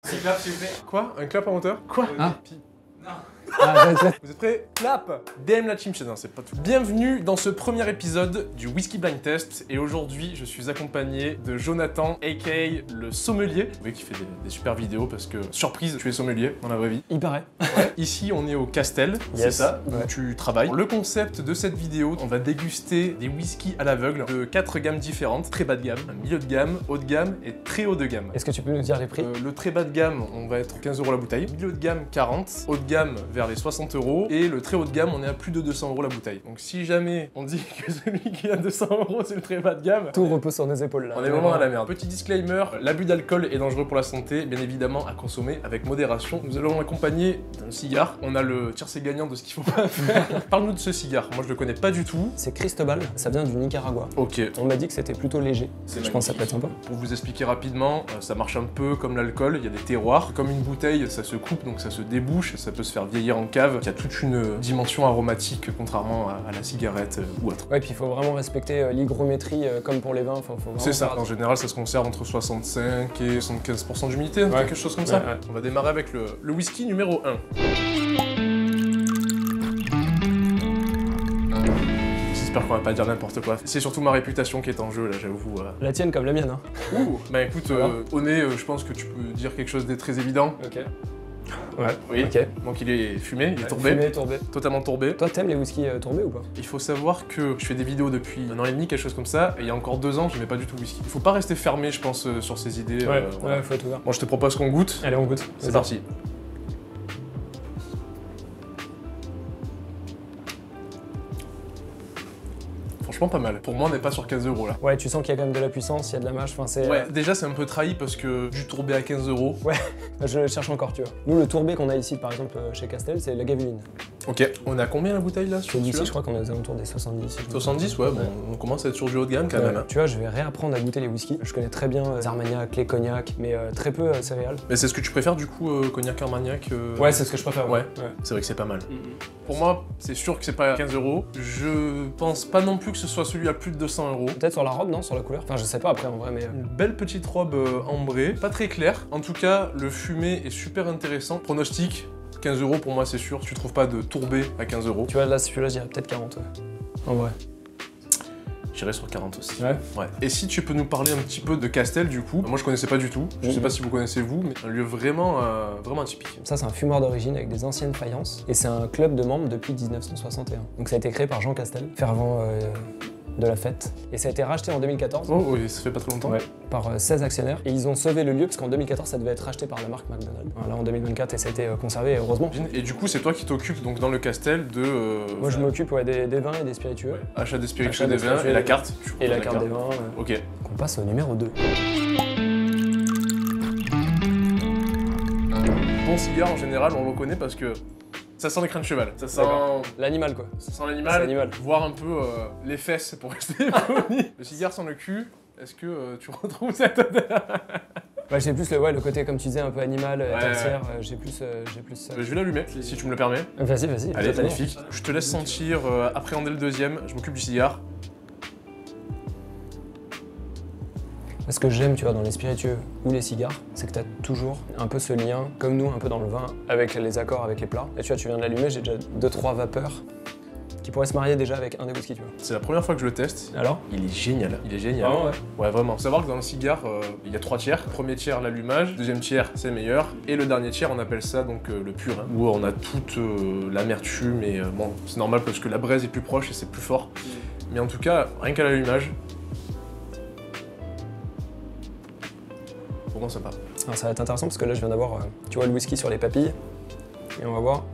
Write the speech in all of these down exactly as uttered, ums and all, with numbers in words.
C'est clap s'il vous plaît. Quoi? Un clap en hauteur? Quoi? Ah. Non. Ah, vous êtes prêts? Clap! D M la team chez c'est pas tout. Bienvenue dans ce premier épisode du Whisky Blind Test. Et aujourd'hui, je suis accompagné de Jonathan, aka le sommelier. Oui, qui fait des, des super vidéos parce que, surprise, tu es sommelier dans la vraie vie. Il paraît. Ouais. Ici, on est au Castel, yes. C'est ça, où ouais. tu travailles. Le concept de cette vidéo, on va déguster des whiskies à l'aveugle de quatre gammes différentes. Très bas de gamme, milieu de gamme, haut de gamme et très haut de gamme. Est-ce que tu peux nous dire les prix? euh, Le très bas de gamme, on va être quinze euros la bouteille. Milieu de gamme, quarante. Haut de gamme, vers les soixante euros. Et le très haut de gamme, on est à plus de deux cents euros la bouteille. Donc si jamais on dit que celui qui a deux cents euros, c'est le très bas de gamme, tout repose sur nos épaules là. On est vraiment à la merde. Petit disclaimer, l'abus d'alcool est dangereux pour la santé, bien évidemment à consommer avec modération. Nous allons accompagner d'un cigare. On a le tiercé gagnant de ce qu'il faut pas faire. Parle-nous de ce cigare, moi je le connais pas du tout. C'est Cristobal, ça vient du Nicaragua. Ok. On m'a dit que c'était plutôt léger. Je pense que ça peut être sympa. Pour vous expliquer rapidement, ça marche un peu comme l'alcool, il y a des terroirs. Comme une bouteille, ça se coupe, donc ça se débouche, ça peut se faire vieillir en cave. Il y a toute une dimension aromatique, contrairement à, à la cigarette euh, ou autre. Ouais, puis il faut vraiment respecter euh, l'hygrométrie euh, comme pour les vins. C'est ça, en général ça se conserve entre soixante-cinq et soixante-quinze pour cent d'humidité, ouais. Quelque chose comme ouais, ça. Ouais. On va démarrer avec le, le whisky numéro un. J'espère qu'on va pas dire n'importe quoi. C'est surtout ma réputation qui est en jeu là, j'avoue. Euh... La tienne comme la mienne, hein. Ouh. Bah écoute, euh, au nez, euh, je pense que tu peux dire quelque chose de très évident. Ok. Ouais, oui. Okay. Donc il est fumé, il est ouais, tourbé. Fumé, tourbé. Totalement tourbé. Toi, t'aimes les whiskies euh, tourbés ou pas? Il faut savoir que je fais des vidéos depuis un an et demi, quelque chose comme ça, et il y a encore deux ans, j'aimais pas du tout le whisky. Il faut pas rester fermé, je pense, euh, sur ces idées. Ouais, euh, voilà. ouais, faut être ouvert. Moi, je te propose qu'on goûte. Allez, on goûte. C'est parti. Franchement pas mal. Pour moi on n'est pas sur quinze euros là. Ouais, tu sens qu'il y a quand même de la puissance, il y a de la mâche, enfin c'est... Ouais, déjà c'est un peu trahi parce que du tourbé à quinze euros. Ouais, je le cherche encore, tu vois. Nous le tourbé qu'on a ici par exemple chez Castel, c'est la Gavuline. Ok, on a combien la bouteille là sur ici je crois qu'on est aux alentours des soixante-dix. Si soixante-dix, ouais, bon, ouais, on commence à être sur du haut de gamme quand ouais. même. Tu vois, je vais réapprendre à goûter les whiskies. Je connais très bien les Armagnac, les cognacs, mais euh, très peu euh, céréales. Mais c'est ce que tu préfères du coup, euh, cognac Armagnac euh... Ouais, c'est ce que je préfère. Ouais, ouais. ouais. C'est vrai que c'est pas mal. Mm-hmm. Pour moi, c'est sûr que c'est pas quinze euros. Je pense pas non plus que ce soit celui à plus de deux cents euros. Peut-être sur la robe, non? Sur la couleur? Enfin, je sais pas après en vrai, mais... Une belle petite robe euh, ambrée, pas très claire. En tout cas, le fumé est super intéressant. Pronostic, quinze euros pour moi c'est sûr. Tu trouves pas de tourbé à quinze euros. Tu vois, là, celui-là, j'irais peut-être quarante, ouais. En vrai. J'irais sur quarante aussi. Ouais. ouais. Et si tu peux nous parler un petit peu de Castel du coup? Moi je connaissais pas du tout, je mmh. sais pas si vous connaissez vous, mais un lieu vraiment, euh, vraiment atypique. Ça c'est un fumoir d'origine avec des anciennes faïences et c'est un club de membres depuis mille neuf cent soixante et un. Donc ça a été créé par Jean Castel, fervent euh, de la fête. Et ça a été racheté en deux mille quatorze. Oh oui, ça fait pas très longtemps. Ouais. Par euh, seize actionnaires. Et ils ont sauvé le lieu parce qu'en deux mille quatorze ça devait être racheté par la marque McDonald's. Voilà, en deux mille vingt-quatre et ça a été euh, conservé heureusement. Et du coup c'est toi qui t'occupes donc dans le Castel de... Euh, Moi je m'occupe ouais, des, des vins et des spiritueux. Ouais. Achat des spiritueux, Achat des, des vins et la carte. Et la, la carte des vins. Euh... Ok. On passe au numéro deux. Bon cigare en général on le reconnaît parce que ça sent les crânes de cheval, ça sent... L'animal quoi. Ça sent l'animal, voir un peu euh, les fesses pour rester poli. Le cigare sent le cul, est-ce que euh, tu retrouves cette odeur? Ouais, j'ai plus le, ouais, le côté, comme tu disais, un peu animal, ouais, tertiaire, ouais. euh, j'ai plus, euh, j'ai plus ça. Euh, je vais l'allumer, si tu me le permets. Vas-y, vas-y. Allez, magnifique. Je te laisse sentir, euh, appréhender le deuxième, je m'occupe du cigare. Ce que j'aime, tu vois, dans les spiritueux ou les cigares, c'est que tu as toujours un peu ce lien, comme nous, un peu dans le vin, avec les accords, avec les plats. Et tu vois, tu viens de l'allumer, j'ai déjà deux, trois vapeurs qui pourraient se marier déjà avec un des whisky, tu vois. C'est la première fois que je le teste. Alors? Il est génial. Il est génial. Ah ouais? Ouais, vraiment. Faut savoir que dans le cigare, euh, il y a trois tiers. Premier tiers, l'allumage. Deuxième tiers, c'est meilleur. Et le dernier tiers, on appelle ça donc euh, le pur, hein, où on a toute euh, l'amertume. Et euh, bon, c'est normal parce que la braise est plus proche et c'est plus fort. Mm. Mais en tout cas, rien qu'à l'allumage, vraiment sympa. Alors, ça va être intéressant parce que là, je viens d'avoir, euh, tu vois, le whisky sur les papilles. Et on va voir.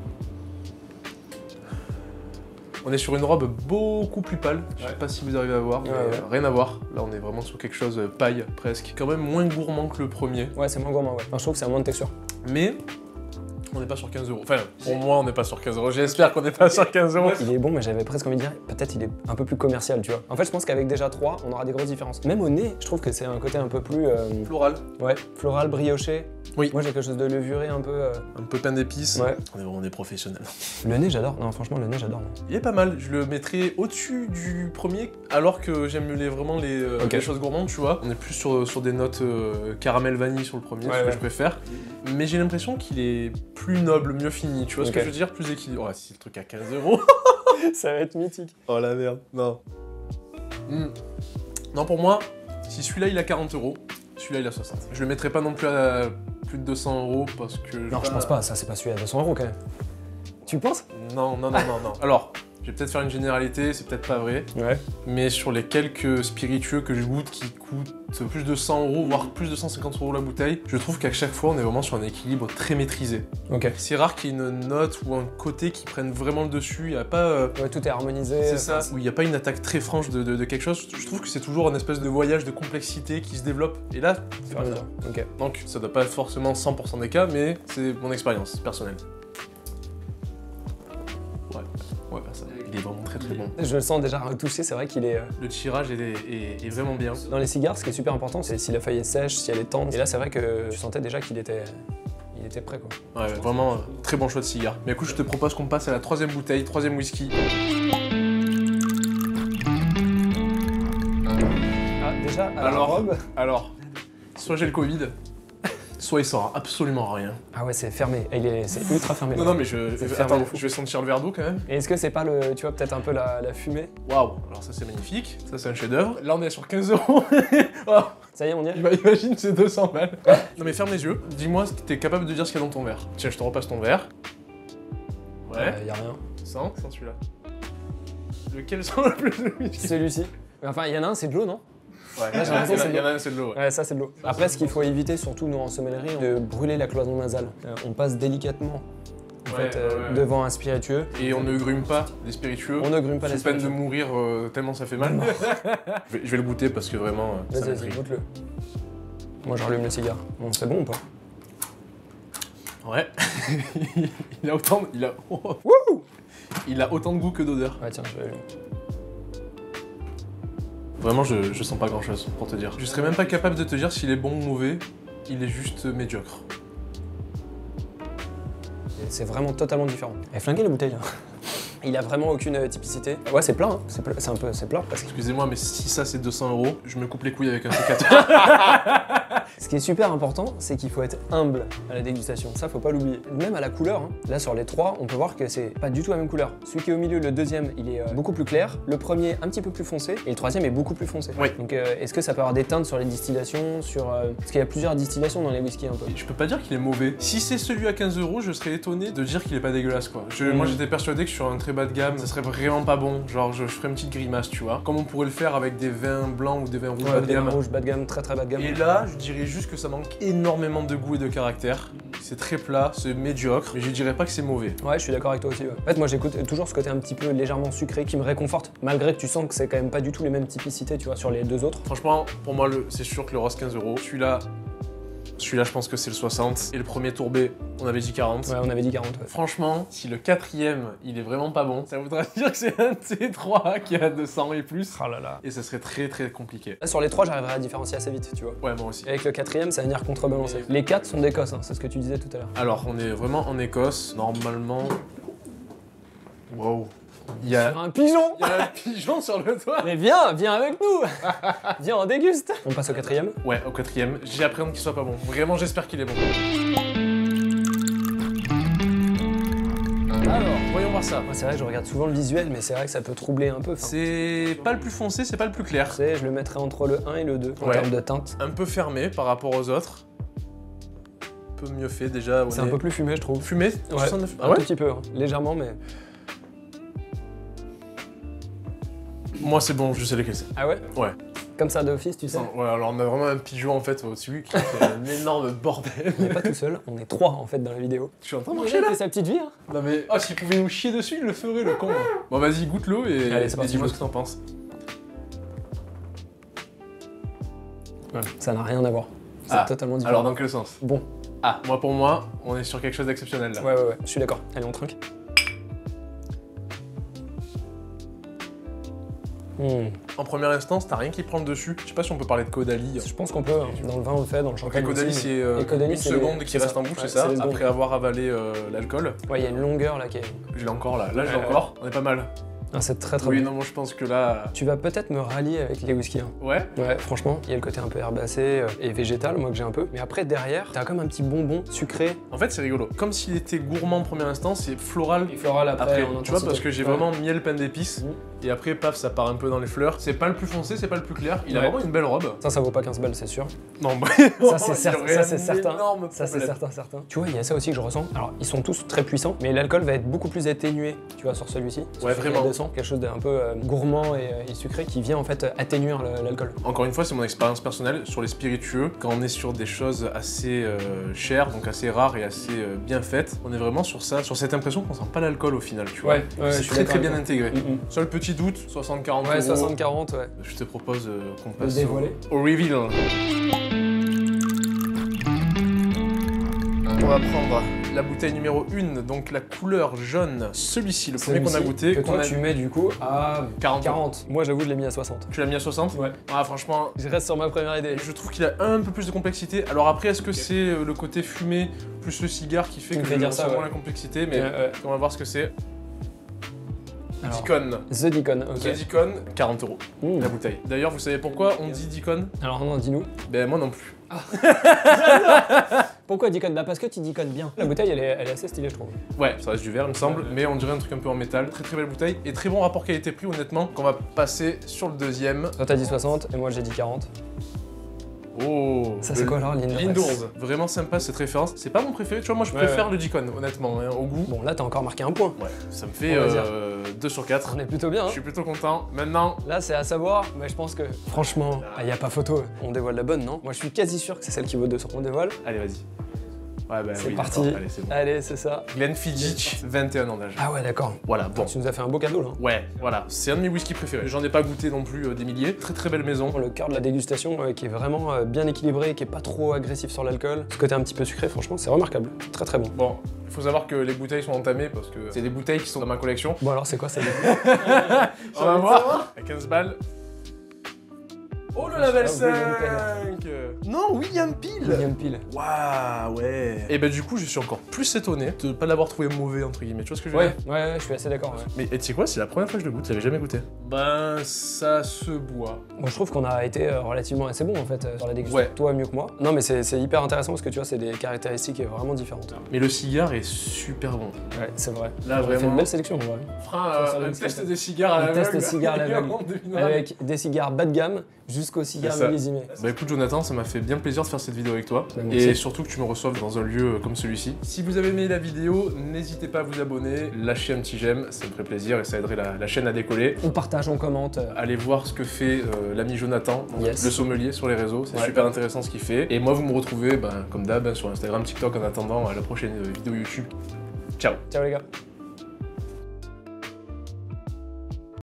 On est sur une robe beaucoup plus pâle, je sais ouais. pas si vous arrivez à voir, mais ouais, ouais. rien à voir. Là on est vraiment sur quelque chose paille presque. Quand même moins gourmand que le premier. Ouais, c'est moins gourmand, ouais. Enfin, je trouve que c'est moins de texture. Mais On n'est pas sur quinze euros. Enfin, pour moi, on n'est pas sur quinze euros. J'espère qu'on n'est pas sur quinze euros. Il est bon, mais j'avais presque envie de dire, peut-être il est un peu plus commercial, tu vois. En fait, je pense qu'avec déjà trois, on aura des grosses différences. Même au nez, je trouve que c'est un côté un peu plus... Euh... Floral. Ouais, floral, brioché. Oui. Moi, j'ai quelque chose de levuré un peu... Euh... Un peu pain d'épices. Ouais. On est vraiment des professionnels. Le nez, j'adore. Non, franchement, le nez, j'adore. Il est pas mal. Je le mettrais au-dessus du premier, alors que j'aime les, vraiment les, euh, okay. les choses gourmandes, tu vois. On est plus sur, sur des notes euh, caramel vanille sur le premier, ouais, ce ouais. que je préfère. Mais j'ai l'impression qu'il est plus noble, mieux fini. Tu vois okay. ce que je veux dire? Plus équilibré. Ouais, si le truc à quinze euros. Ça va être mythique. Oh la merde. Non. Mm. Non, pour moi, si celui-là il a quarante euros, celui-là il a soixante. Je le mettrai pas non plus à plus de deux cents euros parce que... Non, je, je pense pas. Ça, c'est pas celui à deux cents euros quand même. Tu penses? Non, non, non, non, non. Alors... Je vais peut-être faire une généralité, c'est peut-être pas vrai. Ouais. Mais sur les quelques spiritueux que je goûte qui coûtent plus de cent euros, voire plus de cent cinquante euros la bouteille, je trouve qu'à chaque fois, on est vraiment sur un équilibre très maîtrisé. Ok. C'est rare qu'il y ait une note ou un côté qui prenne vraiment le dessus. Il n'y a pas... Euh... Ouais, tout est harmonisé. C'est ça. Où il n'y a pas une attaque très franche de, de, de quelque chose. Je trouve que c'est toujours un espèce de voyage de complexité qui se développe. Et là, c'est pas ça. Ok. Donc, ça doit pas être forcément cent pour cent des cas, mais c'est mon expérience personnelle. Ouais. Ouais, bah ça, il est vraiment très très bon. Je le sens déjà retouché, c'est vrai qu'il est... Euh... Le tirage est, est, est vraiment bien. Dans les cigares, ce qui est super important, c'est si la feuille est sèche, si elle est tendre. Et là, c'est vrai que tu sentais déjà qu'il était... Il était prêt, quoi. Ouais, vraiment, euh, très bon choix de cigare. Mais écoute, je te propose qu'on passe à la troisième bouteille, troisième whisky. Ah, déjà, à alors, la robe... Alors, soit j'ai le Covid, soit il sort absolument rien. Ah ouais, c'est fermé. C'est ultra fermé. Non, non, mais je, je, fermé, attends, je vais sentir le verre d'eau quand même. Et est-ce que c'est pas le, tu vois, peut-être un peu la, la fumée? Waouh, alors ça c'est magnifique, ça c'est un chef-d'œuvre. Là on est sur quinze euros. Oh. Ça y est, on y est. Imagine, c'est deux cents balles. Non mais ferme les yeux, dis-moi si t'es capable de dire ce qu'il y a dans ton verre. Tiens, je te repasse ton verre. Ouais. Euh, y a rien. Sans, sans celui-là. Lequel sent le plus de whisky? Celui-ci. Enfin, il y en a un, c'est de l'eau, non? Ouais, là, j'ai l'impression qu'il y en a un, c'est de l'eau. Ouais. ouais, ça c'est de l'eau. Après, ce qu'il faut éviter, surtout nous en sommellerie, de brûler la cloison nasale. Euh, on passe délicatement en ouais, fait, euh, ouais, ouais. devant un spiritueux. Et on ne grume pas les spiritueux. On ne grume pas les spiritueux. Sous peine de mourir euh, tellement ça fait mal. je, vais, je vais le goûter parce que vraiment. Euh, vas-y, vas-y, goûte-le. Moi, je rallume le cigare. Bon, c'est bon ou pas? Ouais. il a autant. De... Il a. Oh. Il a autant de goût que d'odeur. Ouais, tiens, je vais allumer. Vraiment, je, je sens pas grand chose pour te dire. Je serais même pas capable de te dire s'il est bon ou mauvais, il est juste médiocre. C'est vraiment totalement différent. Elle est flinguée la bouteille. Il a vraiment aucune typicité. Ouais, c'est plat, hein. C'est un peu, c'est plat parce que... Excusez-moi, mais si ça c'est deux cents euros, je me coupe les couilles avec un sécateur. Ce qui est super important, c'est qu'il faut être humble à la dégustation. Ça, faut pas l'oublier. Même à la couleur, hein. Là sur les trois, on peut voir que c'est pas du tout la même couleur. Celui qui est au milieu, le deuxième, il est euh, beaucoup plus clair. Le premier, un petit peu plus foncé. Et le troisième est beaucoup plus foncé. Oui. Donc, euh, est-ce que ça peut avoir des teintes sur les distillations, sur euh... parce qu'il y a plusieurs distillations dans les whiskies un peu. Je peux pas dire qu'il est mauvais. Si c'est celui à quinze euros, je serais étonné de dire qu'il est pas dégueulasse, quoi. Je, mmh. Moi, j'étais persuadé que sur un très bas de gamme, ça serait vraiment pas bon. Genre, je, je ferais une petite grimace, tu vois. Comme on pourrait le faire avec des vins blancs ou des vins rouges ouais, bas de des gamme. Vins rouges bas de gamme, très très bas de gamme. Et là, je dirais juste que ça manque énormément de goût et de caractère. C'est très plat, c'est médiocre, mais je dirais pas que c'est mauvais. Ouais, je suis d'accord avec toi aussi. Ouais. En fait, moi, j'écoute toujours ce côté un petit peu légèrement sucré qui me réconforte, malgré que tu sens que c'est quand même pas du tout les mêmes typicités, tu vois, sur les deux autres. Franchement, pour moi, c'est sûr que le rose quinze euros. Celui-là, celui-là, je pense que c'est le soixante. Et le premier tourbé, on avait dit quarante. Ouais, on avait dit quarante. Ouais. Franchement, si le quatrième, il est vraiment pas bon, ça voudrait dire que c'est un de ces trois qui a deux cents et plus. Oh là là. Et ça serait très très compliqué. Là, sur les trois, j'arriverai à différencier assez vite, tu vois. Ouais, moi aussi. Et avec le quatrième, ça va venir contrebalancer. Les quatre sont d'Écosse, hein, c'est ce que tu disais tout à l'heure. Alors, on est vraiment en Écosse. Normalement... Wow. Il y a un pigeon. Il y a un pigeon sur le toit. Mais viens, viens avec nous. Viens, on déguste. On passe au quatrième. Ouais, au quatrième. J'ai appris qu'il soit pas bon. Vraiment, j'espère qu'il est bon. Alors, voyons voir ça. Moi, c'est vrai que je regarde souvent le visuel, mais c'est vrai que ça peut troubler un peu. C'est pas le plus foncé, c'est pas le plus clair. Tu sais, je le mettrais entre le un et le deux en ouais. termes de teinte. Un peu fermé par rapport aux autres. Un peu mieux fait déjà. C'est un peu plus fumé, je trouve. Fumé? Ouais. Ah un ouais tout petit peu, hein. Légèrement, mais... Moi, c'est bon, je sais lequel c'est. Ah ouais? Ouais. Comme ça d'office, tu sais. Ouais, alors on a vraiment un pigeon en fait au-dessus qui fait un énorme bordel. On n'est pas tout seul, on est trois en fait dans la vidéo. Tu es en train de marcher là? Il fait sa petite vie, hein. Non mais, oh, s'il pouvait nous chier dessus, il le ferait le con. Bon, vas-y, goûte l'eau et, Allez, et dis-moi ce que t'en penses. Ouais. Ça n'a rien à voir. C'est ah, totalement différent. Alors dans quel sens? Bon. Ah, moi pour moi, on est sur quelque chose d'exceptionnel là. Ouais, ouais, ouais, je suis d'accord. Allez, on trinque. Mmh. En première instance, t'as rien qui prend le dessus. Je sais pas si on peut parler de Caudalie. Je pense qu'on peut, hein. Dans le vin on le fait, dans le champagne. Caudalie aussi, c'est euh, Caudalie, une seconde les... qui reste ça. en bouche, ouais, c'est ça, après secondes. Avoir avalé euh, l'alcool. Ouais, il y a une longueur là qui est... Je l'ai encore là, là je l'ai euh... encore, on est pas mal. Ah, c'est très très oui, bon. non, moi je pense que là... Tu vas peut-être me rallier avec les whisky. Hein. Ouais. Ouais, franchement, il y a le côté un peu herbacé et végétal, moi que j'ai un peu. Mais après, derrière, t'as comme un petit bonbon sucré. En fait, c'est rigolo. Comme s'il était gourmand en première instance, c'est floral. Et floral après, après en tu vois, parce que j'ai ouais. vraiment miel, pain d'épices. Mmh. Et après, paf, ça part un peu dans les fleurs. C'est pas le plus foncé, c'est pas le plus clair. Il ouais. a vraiment une belle robe. Ça, ça vaut pas quinze balles, c'est sûr. Non, bah... ça, c'est certain. Ça, c'est certain. Ça, c'est certain, certain. Tu vois, il y a ça aussi que je ressens. Alors, ils sont tous très puissants, mais l'alcool va être beaucoup plus atténué, tu vois, sur celui-ci. Ouais, vraiment. Quelque chose d'un peu euh, gourmand et, euh, et sucré qui vient en fait atténuer l'alcool. Encore une fois, c'est mon expérience personnelle sur les spiritueux. Quand on est sur des choses assez euh, chères, donc assez rares et assez euh, bien faites, on est vraiment sur ça, sur cette impression qu'on sent pas l'alcool au final, tu vois. Ouais, ouais, c'est très très bien intégré. Mm -hmm. Seul petit doute, soixante quarante ouais, euros. soixante quarante, ouais. Je te propose euh, qu'on passe au, au, au reveal. On va prendre la bouteille numéro un, donc la couleur jaune. Celui-ci, le premier qu'on a goûté. Que toi, a... tu mets du coup à quarante. quarante. Moi, j'avoue, je l'ai mis à soixante. Tu l'as mis à soixante? Ouais. Ah, franchement. Je reste sur ma première idée. Je trouve qu'il a un peu plus de complexité. Alors après, est-ce que c'est le côté fumé plus le cigare qui fait tu que je ressens ouais. moins la complexité? Mais euh, euh. on va voir ce que c'est. Deacon. The Deacon, ok. The Deacon, quarante euros mmh. la bouteille. D'ailleurs, vous savez pourquoi on dit Deacon? Alors non, dis-nous. Ben moi non plus. Ah. Pourquoi Deacon? Bah parce que tu déconnes bien. La bouteille, elle est, elle est assez stylée, je trouve. Ouais, ça reste du verre, il me semble, ouais, ouais. mais on dirait un truc un peu en métal. Très très belle bouteille et très bon rapport qualité-prix, honnêtement. Qu'on va passer sur le deuxième. Toi, t'as dit soixante et moi j'ai dit quarante. Oh. Ça c'est quoi alors, Lindors? Vraiment sympa cette référence. C'est pas mon préféré, tu vois, moi je préfère ouais, ouais. le Deacon, honnêtement, hein, au goût. Bon là t'as encore marqué un point. Ouais, ça me fait euh, deux sur quatre. On est plutôt bien. Hein. Je suis plutôt content. Maintenant... Là c'est à savoir, mais je pense que franchement, il n'y a pas photo. On dévoile la bonne, non? Moi je suis quasi sûr que c'est celle qui vaut deux cents. On dévoile? Allez, vas-y. Ouais, bah, c'est oui, parti. Allez, c'est bon. Allez, c'est ça. Glenfiddich, vingt et un ans d'âge. Ah ouais, d'accord. Voilà, bon. Tu nous as fait un beau cadeau là. Ouais, voilà. C'est un de mes whisky préférés. J'en ai pas goûté non plus euh, des milliers. Très très belle maison. Le cœur de la dégustation euh, qui est vraiment euh, bien équilibré, qui est pas trop agressif sur l'alcool. Ce côté un petit peu sucré, franchement, c'est remarquable. Très très bon. Bon, il faut savoir que les bouteilles sont entamées parce que c'est des bouteilles qui sont dans ma collection. Bon alors, c'est quoi ça? On va voir. À quinze balles. Oh le level cinq. Non, William Peel. William Peel. Waouh, ouais. Et bah du coup, je suis encore plus étonné de pas l'avoir trouvé mauvais, entre guillemets. Tu vois ce que je veux ouais, dire? Ouais, ouais, je suis assez d'accord. Ouais. Mais tu sais quoi, c'est la première fois que je le goûte, je l'avais jamais goûté. Ben, ça se boit. Moi, je trouve qu'on a été euh, relativement assez bon en fait euh, sur la dégustation. Ouais. Toi mieux que moi. Non, mais c'est hyper intéressant parce que tu vois, c'est des caractéristiques vraiment différentes. Mais le cigare est super bon. Ouais, c'est vrai. Là, on vraiment. a fait une belle sélection, en vrai. Fera euh, un test des cigares à l'aveugle. Un test des cigares à l'aveugle. Avec des cigares bas de gamme jusqu'aux cigares millésimés. Bah écoute Jonathan, ça m'a fait bien plaisir de faire cette vidéo avec toi. Bah, et surtout que tu me reçoives dans un lieu comme celui-ci. Si vous avez aimé la vidéo, n'hésitez pas à vous abonner, lâcher un petit j'aime, ça me ferait plaisir et ça aiderait la, la chaîne à décoller. On partage, on commente. Allez voir ce que fait euh, l'ami Jonathan, yes. le sommelier sur les réseaux, c'est ouais. super intéressant ce qu'il fait. Et moi vous me retrouvez ben, comme d'hab sur Instagram, TikTok en attendant à la prochaine vidéo YouTube. Ciao. Ciao les gars.